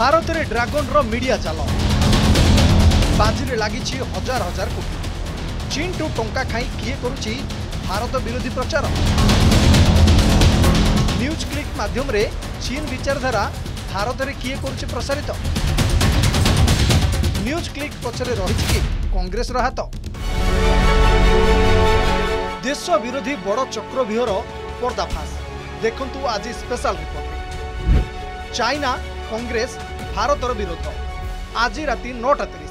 भारत में ड्रैगन रो मीडिया चाल बाजी लगी हजार हजार कोटी। चीन टू टंका खाई किए करुछि भारत विरोधी प्रचार। न्यूज क्लिक माध्यम रे चीन विचारधारा भारत में किए करुछि प्रसारित। न्यूज क्लिक पछरे रहिछि कि कांग्रेस रो हाथ। देश विरोधी बड़ चक्रव्यूहर पर्दाफाश देखंतु आज स्पेशल रिपोर्ट। चाइना कांग्रेस भारतर विरोध आज राति 9:30।